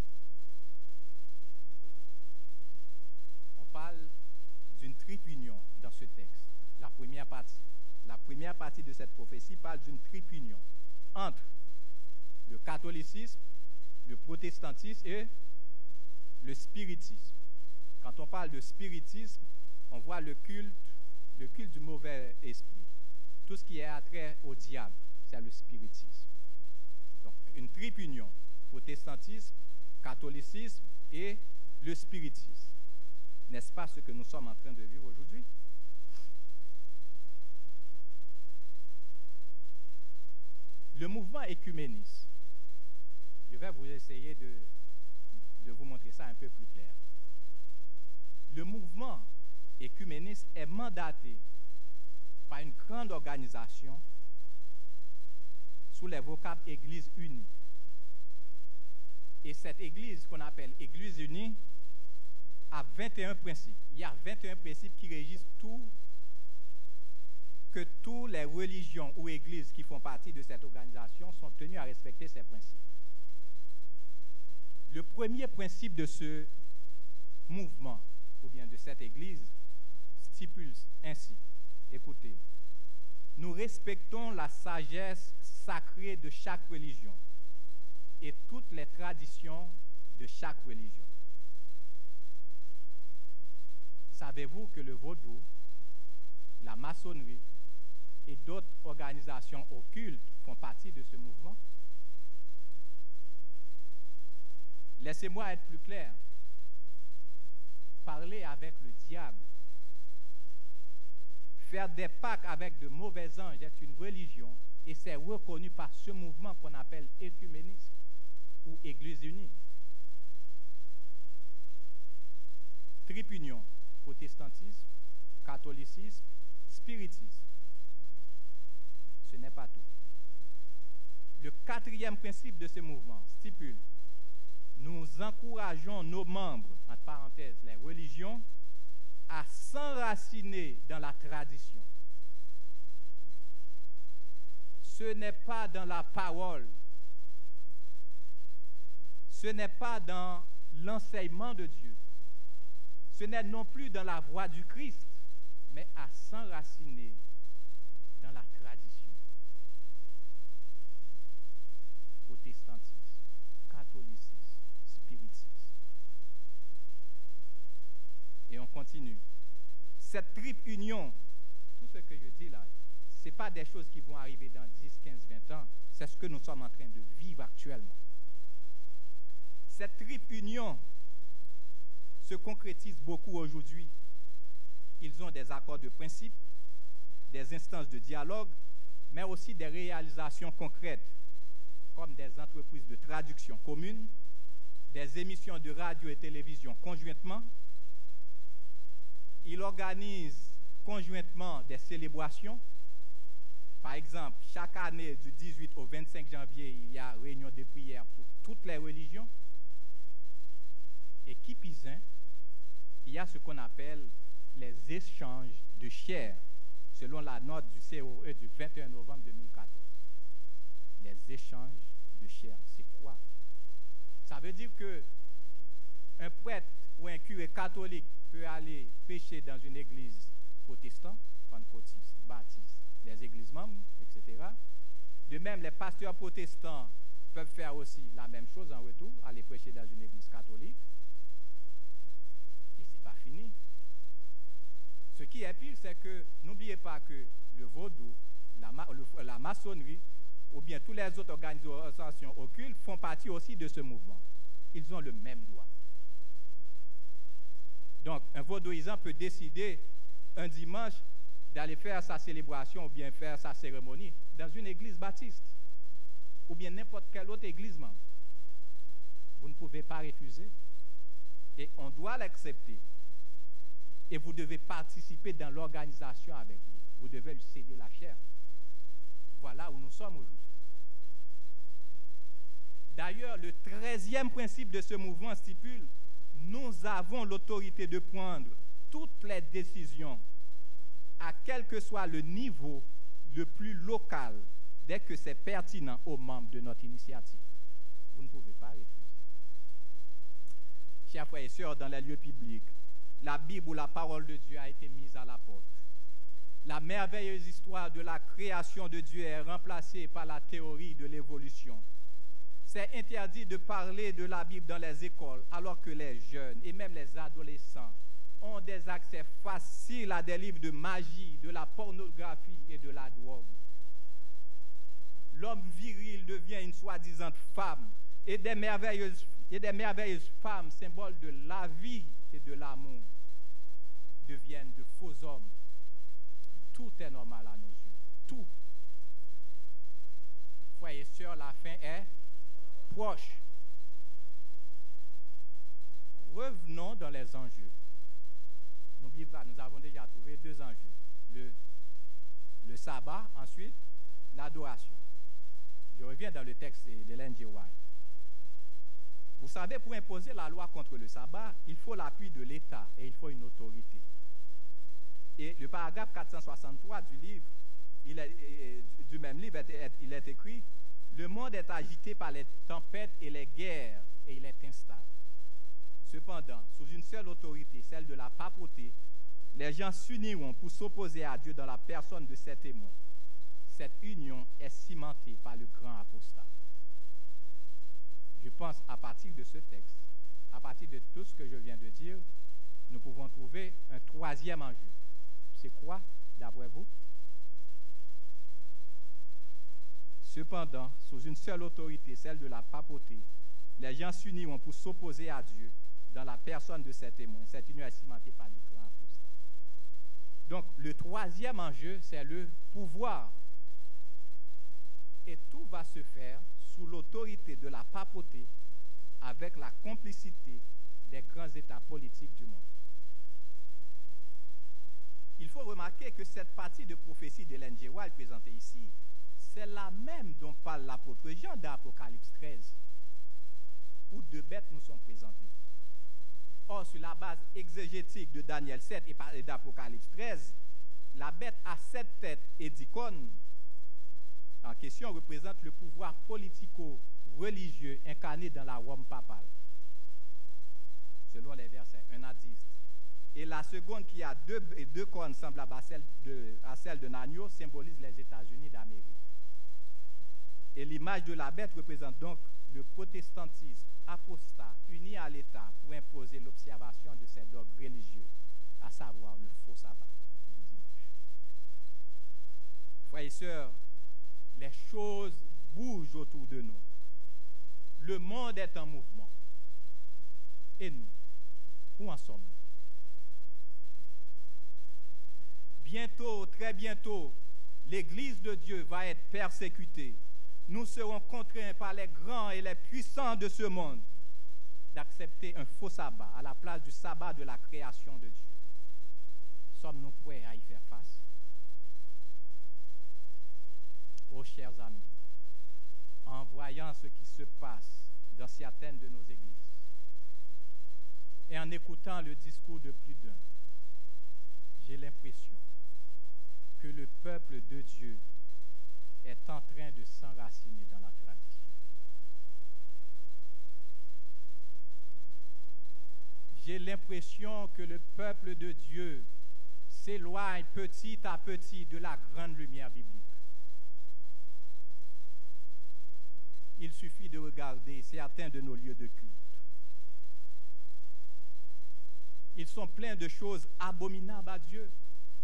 On parle d'une triple union dans ce texte. La première partie. La première partie de cette prophétie parle d'une triple union entre le catholicisme, le protestantisme et le spiritisme. Quand on parle de spiritisme, on voit le culte, le culte du mauvais esprit. Tout ce qui est attrait au diable, c'est le spiritisme. Donc, une triple union, protestantisme, catholicisme et le spiritisme. N'est-ce pas ce que nous sommes en train de vivre aujourd'hui? Le mouvement écuméniste, je vais vous essayer de, de vous montrer ça un peu plus clair. Le mouvement écuméniste est mandaté par une grande organisation sous les vocables Église unie. Et cette église qu'on appelle Église unie a vingt et un principes. Il y a vingt et un principes qui régissent tout, que toutes les religions ou églises qui font partie de cette organisation sont tenues à respecter ces principes. Le premier principe de ce mouvement, ou bien de cette église, stipule ainsi. Écoutez, nous respectons la sagesse sacrée de chaque religion et toutes les traditions de chaque religion. Savez-vous que le vaudou, la maçonnerie et d'autres organisations occultes font partie de ce mouvement? Laissez-moi être plus clair. Parler avec le diable, faire des pactes avec de mauvais anges est une religion et c'est reconnu par ce mouvement qu'on appelle écuménisme ou Église unie. Triple union, protestantisme, catholicisme, spiritisme. Ce n'est pas tout. Le quatrième principe de ce mouvement stipule: nous encourageons nos membres, entre parenthèses, les religions, à s'enraciner dans la tradition. Ce n'est pas dans la parole, ce n'est pas dans l'enseignement de Dieu, ce n'est non plus dans la voie du Christ, mais à s'enraciner dans la tradition. Protestantisme, catholicisme, spiritisme. Et on continue. Cette triple union, tout ce que je dis là, ce n'est pas des choses qui vont arriver dans dix, quinze, vingt ans. C'est ce que nous sommes en train de vivre actuellement. Cette triple union se concrétise beaucoup aujourd'hui. Ils ont des accords de principe, des instances de dialogue, mais aussi des réalisations concrètes, comme des entreprises de traduction communes, des émissions de radio et télévision conjointement. Ils organisent conjointement des célébrations. Par exemple, chaque année du dix-huit au vingt-cinq janvier, il y a réunion de prière pour toutes les religions. Et qui plus est, il y a ce qu'on appelle les échanges de chair, selon la note du C O E du vingt et un novembre deux mille quatorze. Les échanges de chair, c'est quoi? Ça veut dire que un prêtre ou un curé catholique peut aller prêcher dans une église protestante, pentecôtiste, baptiste, les églises membres, et cetera. De même, les pasteurs protestants peuvent faire aussi la même chose en retour, aller prêcher dans une église catholique. Et ce n'est pas fini. Ce qui qui est pire, c'est que n'oubliez pas que le vaudou, la, ma- le- la maçonnerie, ou bien toutes les autres organisations occultes font partie aussi de ce mouvement. Ils ont le même droit. Donc, un vaudouisant peut décider un dimanche d'aller faire sa célébration ou bien faire sa cérémonie dans une église baptiste ou bien n'importe quelle autre église membre. Vous ne pouvez pas refuser et on doit l'accepter. Et vous devez participer dans l'organisation avec lui. Vous devez lui céder la chair. Voilà où nous sommes aujourd'hui. D'ailleurs, le treizième principe de ce mouvement stipule: nous avons l'autorité de prendre toutes les décisions, à quel que soit le niveau le plus local, dès que c'est pertinent aux membres de notre initiative. Vous ne pouvez pas refuser. Chers frères et sœurs, dans les lieux publics, la Bible ou la parole de Dieu a été mise à la porte. La merveilleuse histoire de la création de Dieu est remplacée par la théorie de l'évolution. C'est interdit de parler de la Bible dans les écoles, alors que les jeunes et même les adolescents ont des accès faciles à des livres de magie, de la pornographie et de la drogue. L'homme viril devient une soi-disant femme, et des merveilleuses, et des merveilleuses femmes, symboles de la vie et de l'amour, deviennent de faux hommes. Tout est normal à nos yeux. Tout. Frères et sœurs, la fin est proche. Revenons dans les enjeux. N'oubliez pas, nous avons déjà trouvé deux enjeux. Le, le sabbat, ensuite, l'adoration. Je reviens dans le texte d'Ellen G. White. Vous savez, pour imposer la loi contre le sabbat, il faut l'appui de l'État et il faut une autorité. Et le paragraphe quatre cent soixante-trois du livre, il est, du même livre, il est écrit: le monde est agité par les tempêtes et les guerres, et il est instable. Cependant, sous une seule autorité, celle de la papauté, les gens s'uniront pour s'opposer à Dieu dans la personne de ses témoins. Cette union est cimentée par le grand apostat. Je pense, à partir de ce texte, à partir de tout ce que je viens de dire, nous pouvons trouver un troisième enjeu. C'est quoi, d'après vous? Cependant, sous une seule autorité, celle de la papauté, les gens s'uniront pour s'opposer à Dieu dans la personne de ses témoins. Cette union est cimentée par le grand apostat. Donc, le troisième enjeu, c'est le pouvoir. Et tout va se faire sous l'autorité de la papauté, avec la complicité des grands États politiques du monde. Il faut remarquer que cette partie de prophétie d'Ellen G. White présentée ici, c'est la même dont parle l'apôtre Jean dans Apocalypse treize, où deux bêtes nous sont présentées. Or, sur la base exégétique de Daniel sept et d'Apocalypse treize, la bête à sept têtes et dix cornes en question représente le pouvoir politico-religieux incarné dans la Rome papale, selon les versets un à dix. Et la seconde, qui a deux, deux cornes semblables à celle de, à celle de Nagno, symbolise les États-Unis d'Amérique. Et l'image de la bête représente donc le protestantisme apostat uni à l'État pour imposer l'observation de ces dogmes religieux, à savoir le faux sabbat du dimanche. Frères et sœurs, les choses bougent autour de nous. Le monde est en mouvement. Et nous, où en sommes-nous? Bientôt, très bientôt, l'Église de Dieu va être persécutée. Nous serons contraints par les grands et les puissants de ce monde d'accepter un faux sabbat à la place du sabbat de la création de Dieu. Sommes-nous prêts à y faire face? Oh, chers amis, en voyant ce qui se passe dans certaines de nos églises et en écoutant le discours de plus d'un, j'ai l'impression que le peuple de Dieu est en train de s'enraciner dans la tradition. J'ai l'impression que le peuple de Dieu s'éloigne petit à petit de la grande lumière biblique. Il suffit de regarder certains de nos lieux de culte. Ils sont pleins de choses abominables à Dieu.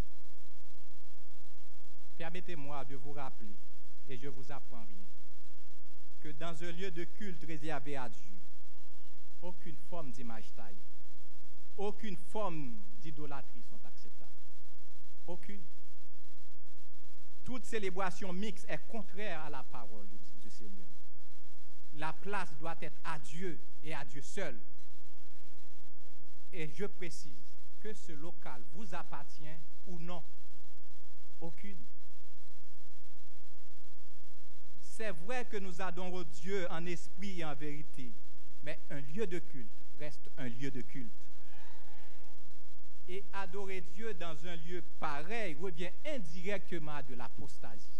Permettez-moi de vous rappeler, et je ne vous apprends rien, que dans un lieu de culte réservé à Dieu, aucune forme d'image taillée, aucune forme d'idolâtrie sont acceptables. Aucune. Toute célébration mixte est contraire à la parole du, du Seigneur. La place doit être à Dieu et à Dieu seul. Et je précise que ce local vous appartient ou non. Aucune. C'est vrai que nous adorons Dieu en esprit et en vérité, mais un lieu de culte reste un lieu de culte. Et adorer Dieu dans un lieu pareil revient indirectement à de l'apostasie.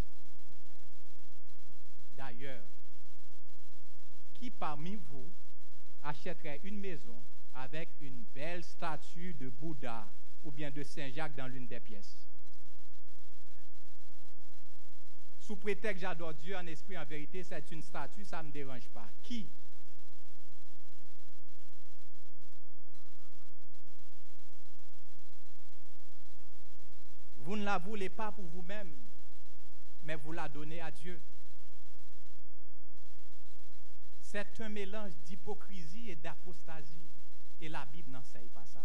D'ailleurs, qui parmi vous achèterait une maison avec une belle statue de Bouddha ou bien de Saint Jacques dans l'une des pièces? Sous prétexte que j'adore Dieu en esprit, en vérité, c'est une statue, ça ne me dérange pas. Qui? Vous ne la voulez pas pour vous-même, mais vous la donnez à Dieu. C'est un mélange d'hypocrisie et d'apostasie. Et la Bible n'enseigne pas ça.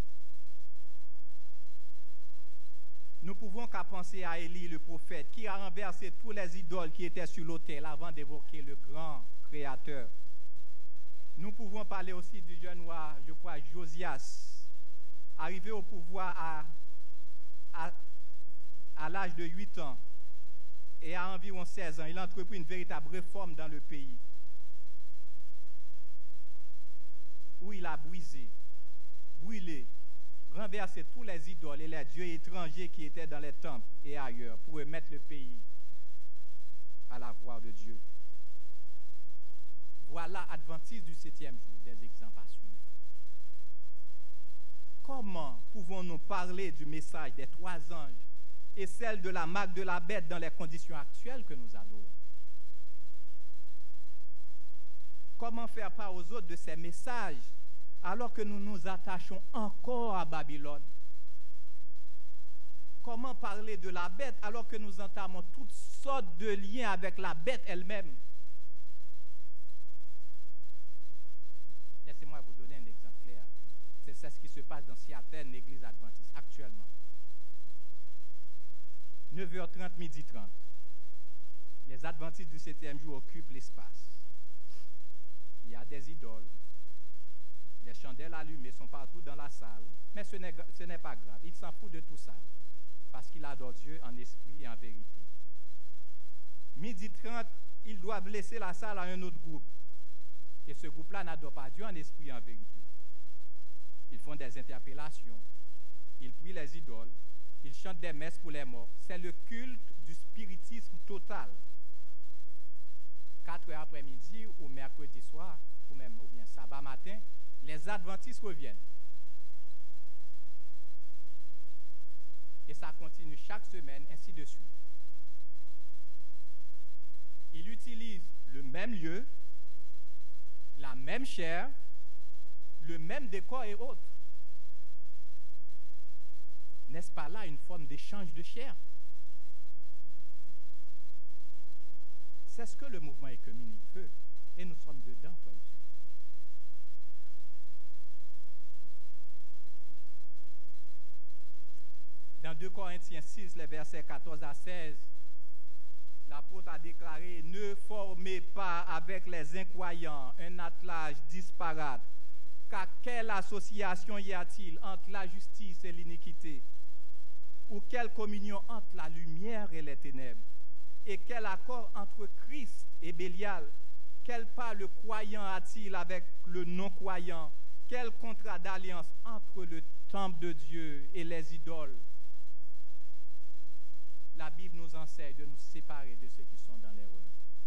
Nous pouvons qu'à penser à Élie, le prophète, qui a renversé tous les idoles qui étaient sur l'autel avant d'évoquer le grand Créateur. Nous pouvons parler aussi du jeune roi, je crois, Josias, arrivé au pouvoir à, à, à l'âge de huit ans et à environ seize ans. Il a entrepris une véritable réforme dans le pays, où il a brisé, brûlé, renversé tous les idoles et les dieux étrangers qui étaient dans les temples et ailleurs pour remettre le pays à la voix de Dieu. Voilà, adventistes du septième jour, des exemples à suivre. Comment pouvons-nous parler du message des trois anges et celle de la marque de la bête dans les conditions actuelles que nous adorons? Comment faire part aux autres de ces messages alors que nous nous attachons encore à Babylone? Comment parler de la bête alors que nous entamons toutes sortes de liens avec la bête elle-même? Laissez-moi vous donner un exemple clair. C'est ce qui se passe dans certaines églises adventistes actuellement. neuf heures trente, midi trente. Les adventistes du septième jour occupent l'espace. Il y a des idoles. Les chandelles allumées sont partout dans la salle. Mais ce n'est, ce n'est pas grave. Il s'en fout de tout ça. Parce qu'il adore Dieu en esprit et en vérité. midi trente, ils doivent laisser la salle à un autre groupe. Et ce groupe-là n'adore pas Dieu en esprit et en vérité. Ils font des interpellations. Ils prient les idoles. Ils chantent des messes pour les morts. C'est le culte du spiritisme total. quatre heures après-midi ou mercredi soir, ou même ou bien sabbat matin, les adventistes reviennent. Et ça continue chaque semaine, ainsi de suite. Ils utilisent le même lieu, la même chair, le même décor et autres. N'est-ce pas là une forme d'échange de chair? C'est ce que le mouvement œcuménique veut. Et nous sommes dedans, frères et sœurs. Dans deux Corinthiens six, les versets quatorze à seize, l'apôtre a déclaré: ne formez pas avec les incroyants un attelage disparate, car quelle association y a-t-il entre la justice et l'iniquité? Ou quelle communion entre la lumière et les ténèbres? Et quel accord entre Christ et Bélial? Quelle part le croyant a-t-il avec le non-croyant? Quel contrat d'alliance entre le temple de Dieu et les idoles? La Bible nous enseigne de nous séparer de ceux qui sont dans l'erreur.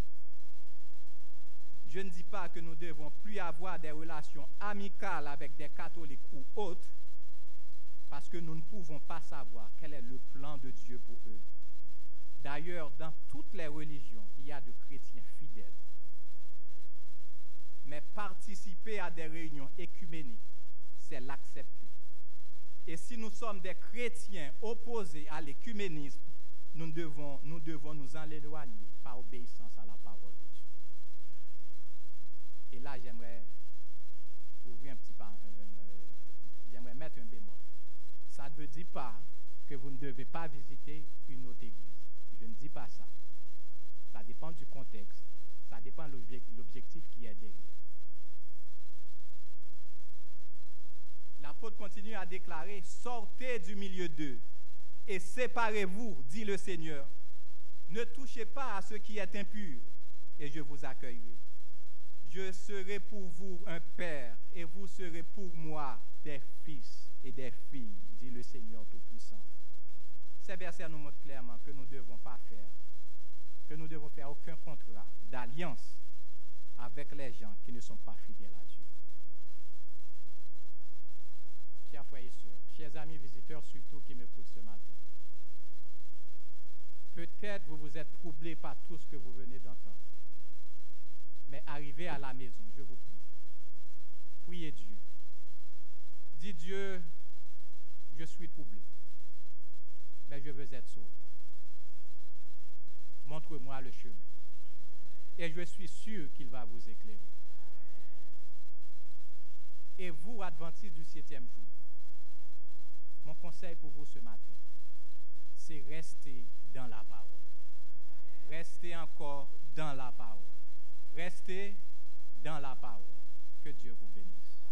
Je ne dis pas que nous ne devons plus avoir des relations amicales avec des catholiques ou autres, parce que nous ne pouvons pas savoir quel est le plan de Dieu pour eux. D'ailleurs, dans toutes les religions, il y a de chrétiens fidèles. Mais participer à des réunions œcuméniques, c'est l'accepter. Et si nous sommes des chrétiens opposés à l'œcuménisme, nous devons, nous devons nous en éloigner par obéissance à la parole de Dieu. Et là, j'aimerais ouvrir un petit par, euh, euh, j'aimerais mettre un bémol. Ça ne veut dire pas que vous ne devez pas visiter une autre église. Je ne dis pas ça. Ça dépend du contexte. Ça dépend de l'objectif qui est derrière. L'apôtre continue à déclarer, sortez du milieu d'eux et séparez-vous, dit le Seigneur. Ne touchez pas à ce qui est impur et je vous accueillerai. Je serai pour vous un père et vous serez pour moi des fils et des filles, dit le Seigneur Tout-Puissant. Ces versets nous montrent clairement que nous ne devons pas faire, que nous ne devons faire aucun contrat d'alliance avec les gens qui ne sont pas fidèles à Dieu. Chers frères et sœurs, chers amis visiteurs surtout qui m'écoutent ce matin, peut-être vous vous êtes troublés par tout ce que vous venez d'entendre. Mais arrivez à la maison, je vous prie. Priez Dieu. Dis Dieu, je suis troublé, mais je veux être sauvé. Montre-moi le chemin. Et je suis sûr qu'il va vous éclairer. Et vous, adventistes du septième jour, mon conseil pour vous ce matin, c'est rester dans la parole. Restez encore dans la parole. Restez dans la parole. Que Dieu vous bénisse.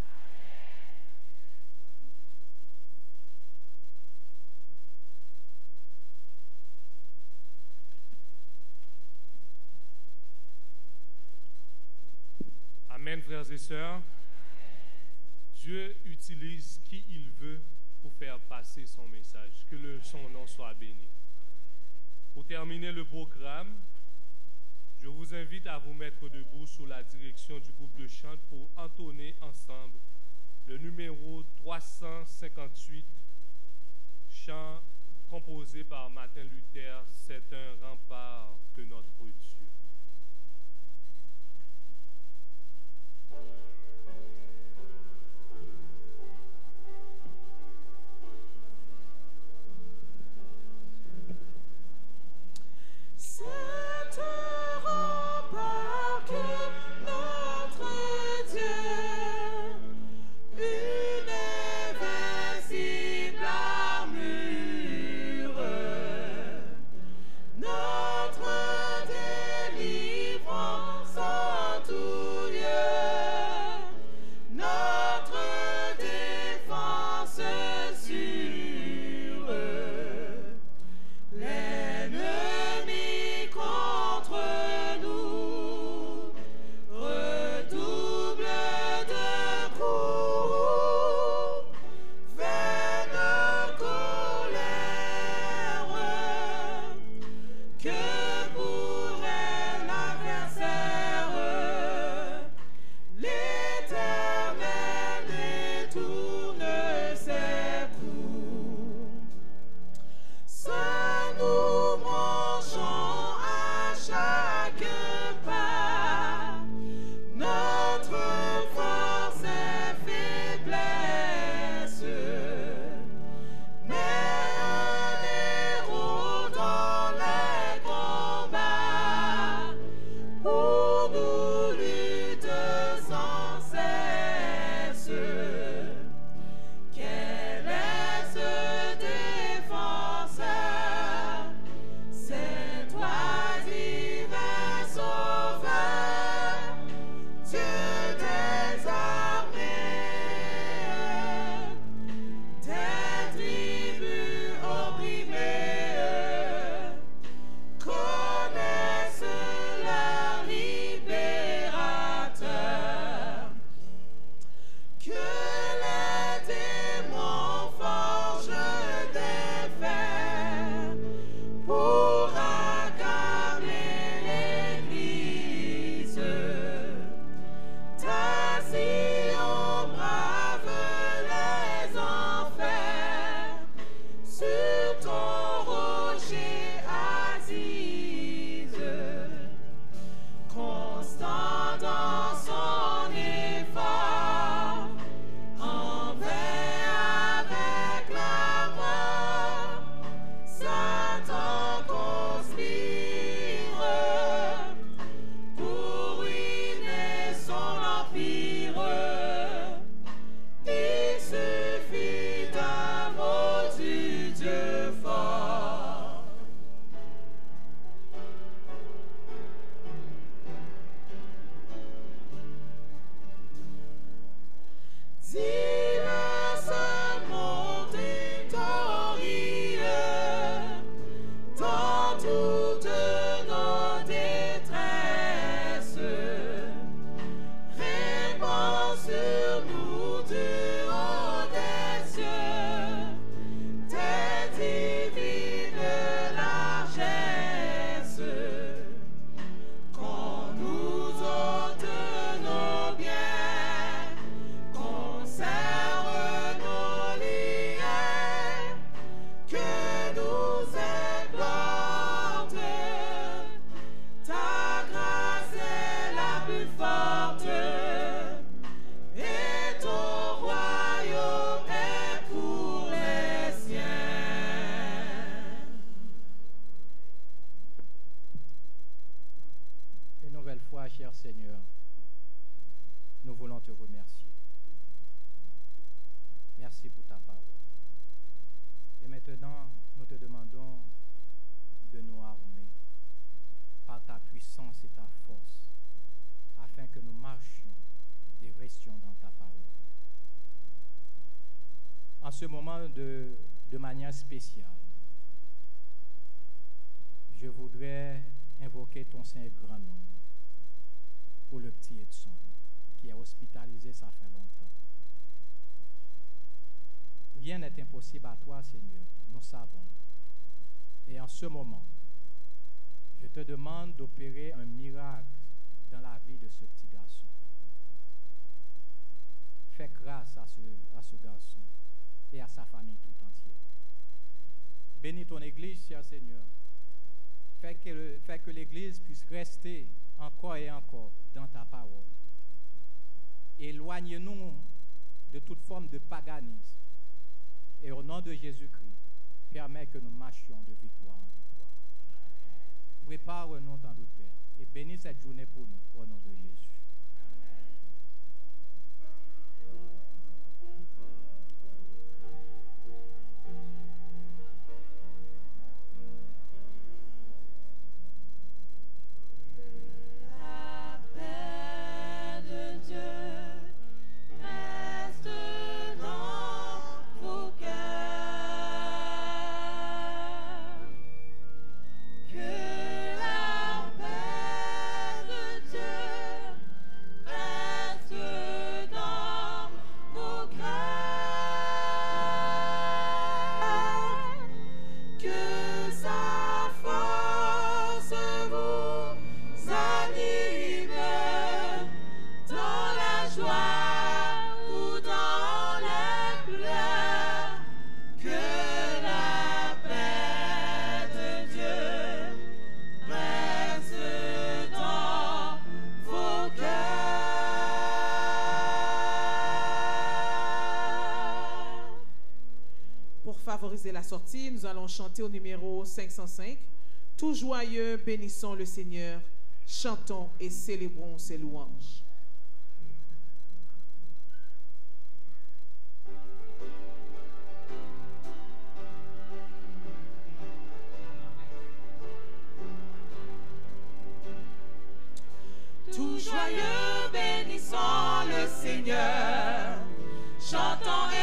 Amen, frères et sœurs. Dieu utilise qui il veut pour faire passer son message. Que le, son nom soit béni. Pour terminer le programme, je vous invite à vous mettre debout sous la direction du groupe de chant pour entonner ensemble le numéro trois cent cinquante-huit, chant composé par Martin Luther, c'est un rempart que notre Dieu. C'est un rempart que notre Dieu, une invincible armure, notre délivrance en tout lieu. ta parole. Et maintenant, nous te demandons de nous armer par ta puissance et ta force, afin que nous marchions et restions dans ta parole. En ce moment de, de manière spéciale, je voudrais invoquer ton Saint et grand nom pour le petit Edson, qui est hospitalisé, ça fait longtemps. Rien n'est impossible à toi, Seigneur, nous savons. Et en ce moment, je te demande d'opérer un miracle dans la vie de ce petit garçon. Fais grâce à ce, à ce garçon et à sa famille tout entière. Bénis ton Église, cher Seigneur. Fais que, fais que l'Église puisse rester encore et encore dans ta parole. Éloigne-nous de toute forme de paganisme. Et au nom de Jésus-Christ, permets que nous marchions de victoire en victoire. Prépare-nous, tant de Père, et bénis cette journée pour nous, au nom de Jésus. Favoriser la sortie, nous allons chanter au numéro cinq cent cinq. Tout joyeux, bénissons le Seigneur, chantons et célébrons ses louanges. Tout joyeux, bénissons le Seigneur, chantons